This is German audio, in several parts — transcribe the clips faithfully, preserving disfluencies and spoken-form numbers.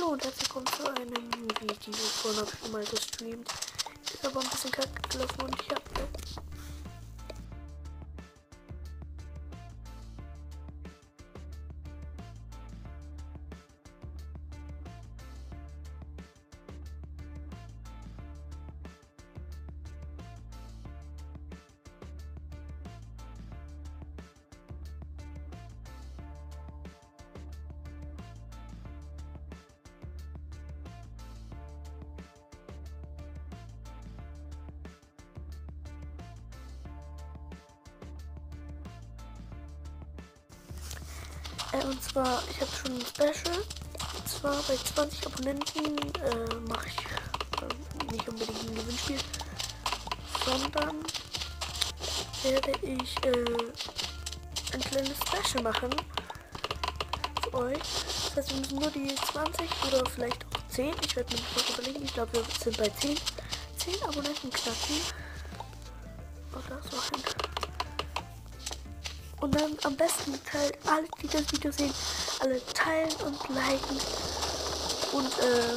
Hallo und herzlich willkommen zu einem Video. Vorhin habe ich schon mal gestreamt. Ist aber ein bisschen kacke gelaufen und ich habe... Äh, und zwar, ich habe schon ein Special. Und zwar bei zwanzig Abonnenten äh, mache ich äh, nicht unbedingt ein Gewinnspiel, sondern werde ich äh, ein kleines Special machen für euch. Das heißt, wir müssen nur die zwanzig oder vielleicht auch zehn. Ich werde mir noch überlegen. Ich glaube, wir sind bei zehn. zehn Abonnenten knacken. Oh, da ist noch ein. Und dann am besten teilt alle, die das Video sehen, alle teilen und liken und äh,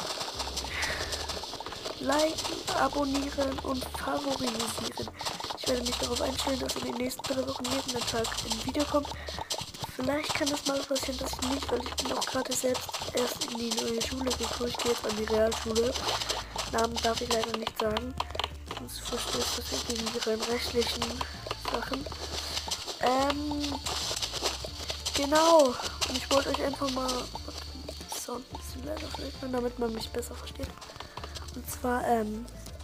liken, abonnieren und favorisieren. Ich werde mich darauf einstellen, dass in den nächsten drei Wochen jeden Tag ein Video kommt. Vielleicht kann das mal passieren, dass ich nicht, weil ich bin auch gerade selbst erst in die neue Schule gekommen. Ich gehe jetzt an die Realschule. Namen darf ich leider nicht sagen, sonst verstößt das ja gegen die rein rechtlichen Sachen. Ähm, genau. Und ich wollte euch einfach mal Sound ein bisschen leiser vielleicht, damit man mich besser versteht. Und zwar, ähm,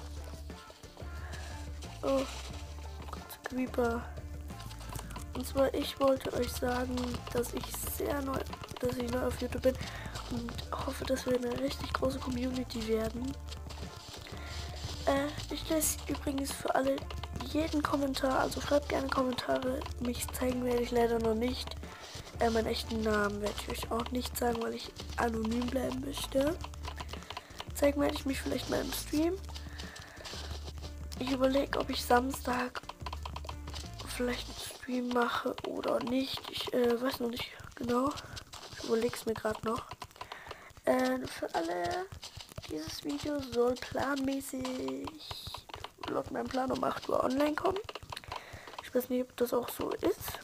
oh, Gott, Creeper. Und zwar, ich wollte euch sagen, dass ich sehr neu, dass ich neu auf YouTube bin und hoffe, dass wir eine richtig große Community werden. Äh, ich lese übrigens für alle jeden Kommentar, also schreibt gerne Kommentare. Mich zeigen werde ich leider noch nicht. Äh, meinen echten Namen werde ich euch auch nicht sagen, weil ich anonym bleiben möchte. Zeigen werde ich mich vielleicht mal im Stream. Ich überlege, ob ich Samstag vielleicht einen Stream mache oder nicht. Ich äh, weiß noch nicht genau. Ich überlege es mir gerade noch. Äh, für alle, dieses Video soll planmäßig laut meinem Plan um acht Uhr online kommen. Ich weiß nicht, ob das auch so ist.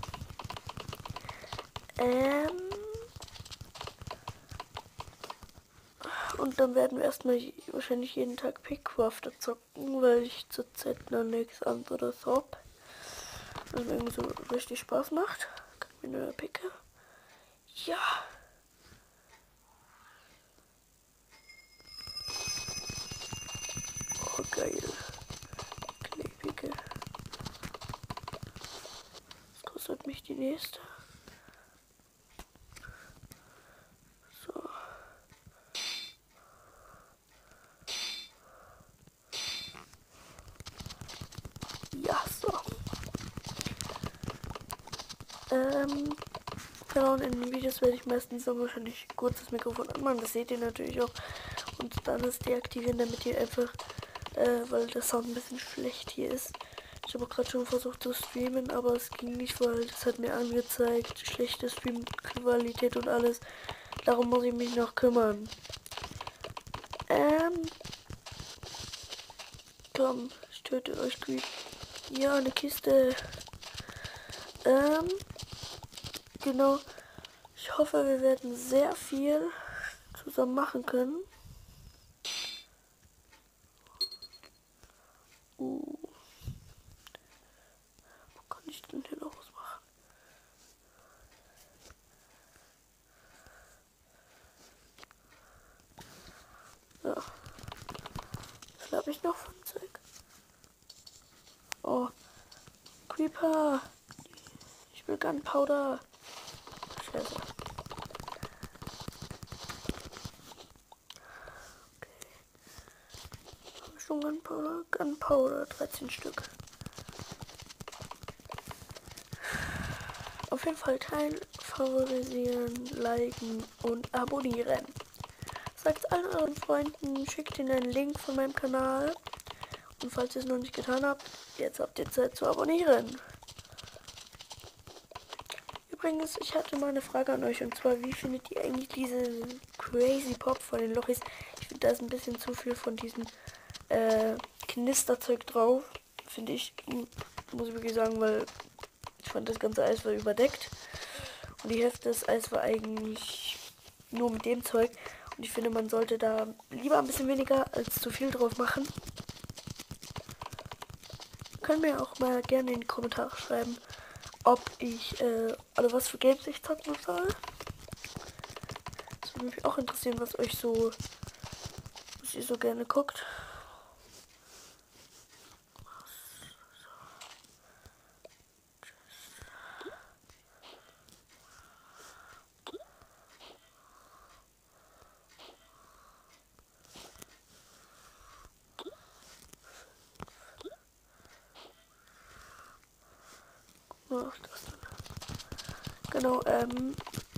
Ähm Und dann werden wir erstmal wahrscheinlich jeden Tag Pickcrafter zocken, weil ich zurzeit noch nichts anderes habe. Was mir irgendwie so richtig Spaß macht. Kann ich mir eine Picke? Ja. Oh, geil. Kleepicke. Was kostet mich die nächste? So. Ja, so. Ähm, genau, in den Videos werde ich meistens dann wahrscheinlich kurz das Mikrofon anmachen. Das seht ihr natürlich auch. Und dann es deaktivieren, damit ihr einfach, äh, weil der Sound ein bisschen schlecht hier ist. Ich habe gerade schon versucht zu streamen, aber es ging nicht, weil das hat mir angezeigt, schlechte Streamqualität und alles. Darum muss ich mich noch kümmern. Ähm, komm, ich töte euch, Creep. Ja, eine Kiste. Ähm, genau. Ich hoffe, wir werden sehr viel zusammen machen können. Uh. Wo kann ich denn hier noch was machen? Ja. Was habe ich noch von Zeug? Oh. Creeper. Ich will Gunpowder. Scheiße. Okay. Habe ich schon Gunpowder? Gunpowder. dreizehn Stück. Auf jeden Fall teilen, favorisieren, liken und abonnieren. Sagt allen euren Freunden, schickt ihnen einen Link von meinem Kanal. Und falls ihr es noch nicht getan habt, jetzt habt ihr Zeit zu abonnieren. Übrigens, ich hatte mal eine Frage an euch, und zwar, wie findet ihr eigentlich diese Crazy Pop von den Lochis? Ich finde, da ist ein bisschen zu viel von diesem äh, Knisterzeug drauf, finde ich, muss ich wirklich sagen, weil ich fand, das ganze Eis war überdeckt und die Hälfte des Eis war eigentlich nur mit dem Zeug, und ich finde, man sollte da lieber ein bisschen weniger als zu viel drauf machen. Könnt mir auch mal gerne in die Kommentare schreiben, ob ich, äh, oder was für Games ich zocken soll. Das würde mich auch interessieren, was euch so, was ihr so gerne guckt. Ach, das dann. Genau, ähm.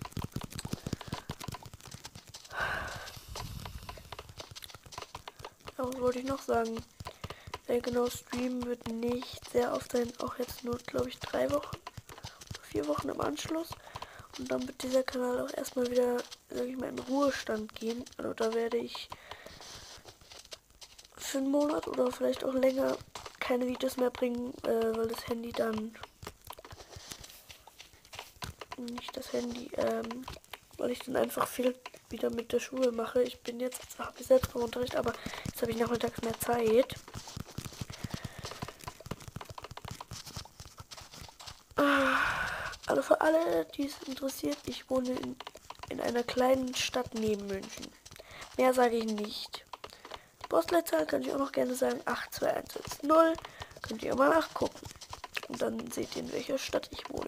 Ja, was wollte ich noch sagen? Äh, genau, Stream wird nicht sehr oft sein, auch jetzt nur, glaube ich, drei Wochen, vier Wochen im Anschluss. Und dann wird dieser Kanal auch erstmal wieder, sag ich mal, in Ruhestand gehen. Also da werde ich für einen Monat oder vielleicht auch länger keine Videos mehr bringen, äh, weil das Handy dann, nicht das Handy, ähm, weil ich dann einfach viel wieder mit der Schule mache. Ich bin jetzt, habe ich selbst vom Unterricht, aber jetzt habe ich nachmittags mehr Zeit. Also für alle, die es interessiert, ich wohne in, in einer kleinen Stadt neben München. Mehr sage ich nicht. Die Postleitzahl kann ich auch noch gerne sagen, acht zwei eins eins null. Könnt ihr mal nachgucken. Und dann seht ihr, in welcher Stadt ich wohne.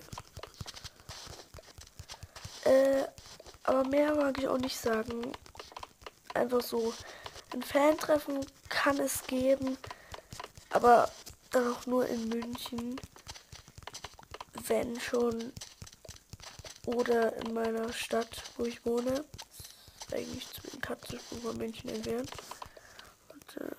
Äh, aber mehr mag ich auch nicht sagen. Einfach so, ein Fan-Treffen kann es geben, aber dann auch nur in München, wenn schon, oder in meiner Stadt, wo ich wohne. Ist eigentlich zu den Katzensprung von München entfernt. Und, äh,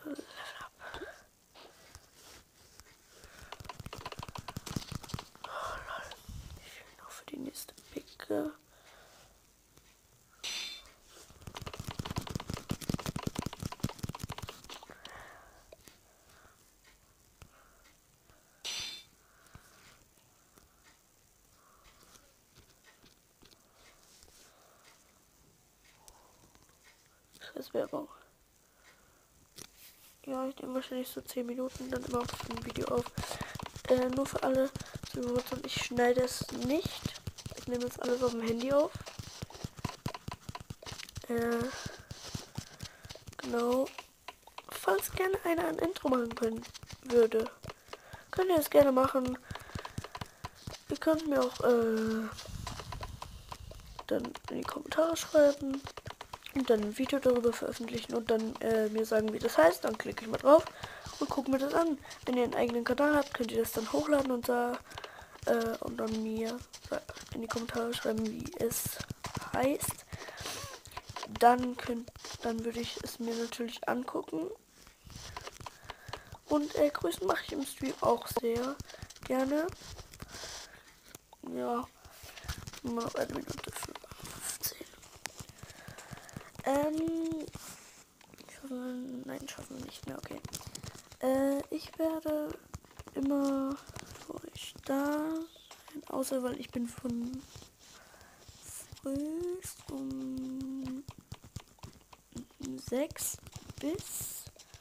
oh, lol. Ich will noch für die nächste Picke. Das Werbung. Ja, ich nehme wahrscheinlich so zehn Minuten dann immer für ein Video auf. Äh, nur für alle zu benutzen. Ich schneide es nicht. Ich nehme das alles auf dem Handy auf. Äh, genau. Falls gerne einer ein Intro machen können würde, könnt ihr es gerne machen. Ihr könnt mir auch äh, dann in die Kommentare schreiben und dann ein Video darüber veröffentlichen und dann äh, mir sagen, wie das heißt. Dann klicke ich mal drauf und gucke mir das an. Wenn ihr einen eigenen Kanal habt, könnt ihr das dann hochladen und da äh, und dann mir in die Kommentare schreiben, wie es heißt. Dann könnt, dann würde ich es mir natürlich angucken. Und äh, Grüßen mache ich im Stream auch sehr gerne. Ja, immer noch eine Minute fünfzehn. Ähm, ich hoffe, nein, schaffen wir nicht mehr, okay. Äh, ich werde immer für euch da sein, außer weil ich bin von früh um sechs bis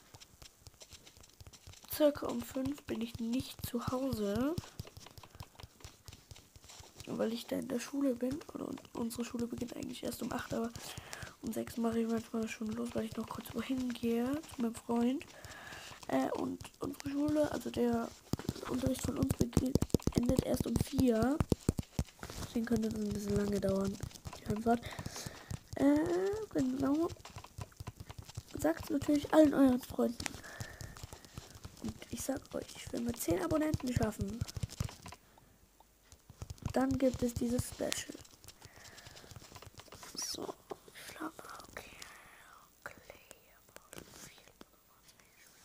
circa um fünf bin ich nicht zu Hause, weil ich da in der Schule bin. Oder unsere Schule beginnt eigentlich erst um acht, aber um sechs mache ich manchmal schon los, weil ich noch kurz wohin gehe zu meinem Freund. Äh, und unsere Schule, also der Unterricht von uns beginnt, endet erst um vier. Deswegen könnte das ein bisschen lange dauern, die Antwort. Äh, genau. Sagt natürlich allen euren Freunden. Und ich sag euch, wenn wir zehn Abonnenten schaffen, dann gibt es dieses Special. So, Flamme, okay.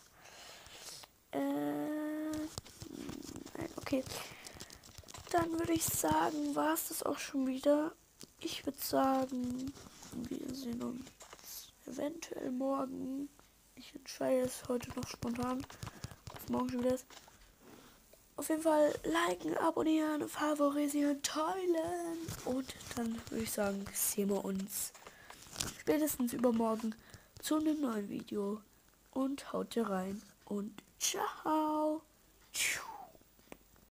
Äh, nein, okay. Dann würde würde ich sagen, war es das auch schon wieder. Ich würde sagen, wir sehen uns eventuell morgen. Ich entscheide es heute noch spontan, was morgen schon wieder ist. Auf jeden Fall liken, abonnieren, favorisieren, teilen. Und dann würde ich sagen, sehen wir uns spätestens übermorgen zu einem neuen Video. Und haut rein und ciao.